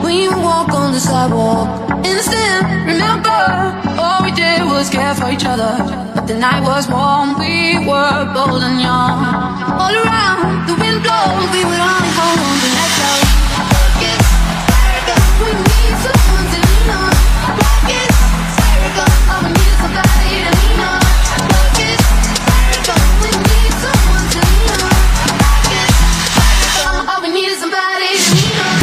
we would walk on the sidewalk. Instant, remember, all we did was care for each other. But the night was warm, we were bold and young. All around, the wind blows, we would only hold on to let go. It's Tirga, we need someone to lean on. It's Tirga, all we need is somebody to lean on. It's Tirga, we need someone to lean on. It's Tirga, all we need is somebody to lean on.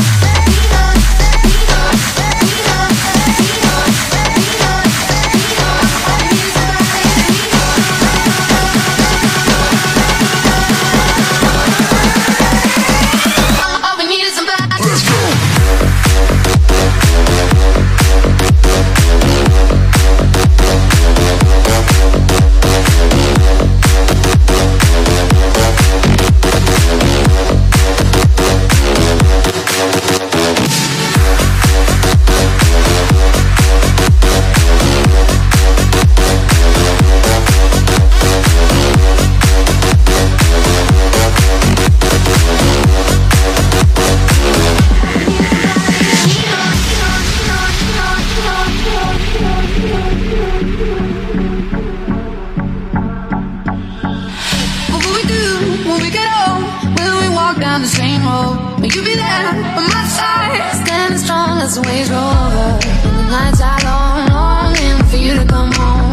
The same road, will you be there by my side? Standing strong as the waves roll over. And the nights are long, longing for you to come home.